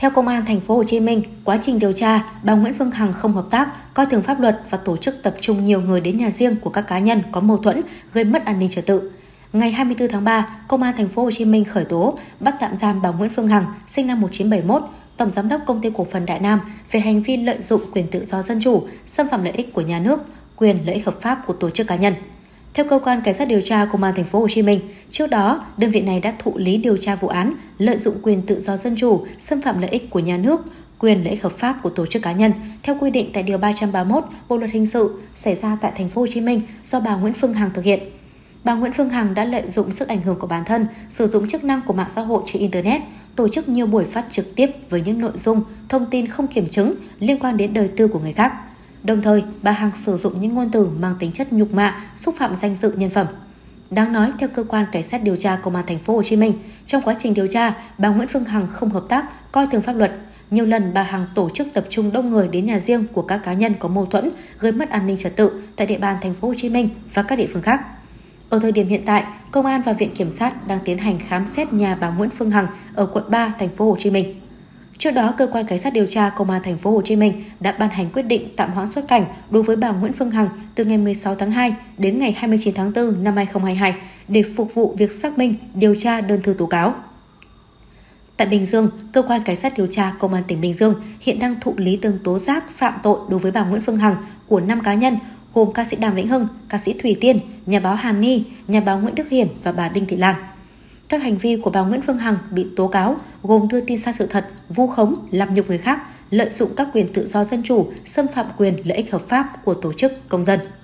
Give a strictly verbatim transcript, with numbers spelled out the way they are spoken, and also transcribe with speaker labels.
Speaker 1: Theo Công an Thành phố Hồ Chí Minh, quá trình điều tra, bà Nguyễn Phương Hằng không hợp tác, coi thường pháp luật và tổ chức tập trung nhiều người đến nhà riêng của các cá nhân có mâu thuẫn, gây mất an ninh trật tự. Ngày hai mươi tư tháng ba, Công an Thành phố Hồ Chí Minh khởi tố, bắt tạm giam bà Nguyễn Phương Hằng, sinh năm một nghìn chín trăm bảy mươi mốt, Tổng giám đốc Công ty Cổ phần Đại Nam về hành vi lợi dụng quyền tự do dân chủ, xâm phạm lợi ích của nhà nước, quyền lợi ích hợp pháp của tổ chức cá nhân. Theo cơ quan cảnh sát điều tra Công an Thành phố Hồ Chí Minh, trước đó đơn vị này đã thụ lý điều tra vụ án lợi dụng quyền tự do dân chủ, xâm phạm lợi ích của nhà nước, quyền lợi ích hợp pháp của tổ chức cá nhân theo quy định tại điều ba trăm ba mươi mốt Bộ luật hình sự xảy ra tại Thành phố Hồ Chí Minh do bà Nguyễn Phương Hằng thực hiện. Bà Nguyễn Phương Hằng đã lợi dụng sức ảnh hưởng của bản thân, sử dụng chức năng của mạng xã hội trên internet, tổ chức nhiều buổi phát trực tiếp với những nội dung, thông tin không kiểm chứng liên quan đến đời tư của người khác. Đồng thời, bà Hằng sử dụng những ngôn từ mang tính chất nhục mạ, xúc phạm danh dự nhân phẩm. Đáng nói, theo cơ quan cảnh sát điều tra Công an Thành phố Hồ Chí Minh, trong quá trình điều tra, bà Nguyễn Phương Hằng không hợp tác, coi thường pháp luật. Nhiều lần bà Hằng tổ chức tập trung đông người đến nhà riêng của các cá nhân có mâu thuẫn, gây mất an ninh trật tự tại địa bàn Thành phố Hồ Chí Minh và các địa phương khác. Ở thời điểm hiện tại, Công an và Viện Kiểm sát đang tiến hành khám xét nhà bà Nguyễn Phương Hằng ở quận ba, Thành phố Hồ Chí Minh. Trước đó, cơ quan cảnh sát điều tra Công an Thành phố Hồ Chí Minh đã ban hành quyết định tạm hoãn xuất cảnh đối với bà Nguyễn Phương Hằng từ ngày mười sáu tháng hai đến ngày hai mươi chín tháng tư năm hai nghìn không trăm hai mươi hai để phục vụ việc xác minh, điều tra đơn thư tố cáo. Tại Bình Dương, cơ quan cảnh sát điều tra Công an tỉnh Bình Dương hiện đang thụ lý đơn tố giác phạm tội đối với bà Nguyễn Phương Hằng của năm cá nhân gồm ca sĩ Đàm Vĩnh Hưng, ca sĩ Thủy Tiên, nhà báo Hàn Ni, nhà báo Nguyễn Đức Hiển và bà Đinh Thị Lan. Các hành vi của bà Nguyễn Phương Hằng bị tố cáo gồm đưa tin sai sự thật, vu khống, làm nhục người khác, lợi dụng các quyền tự do dân chủ, xâm phạm quyền lợi ích hợp pháp của tổ chức công dân.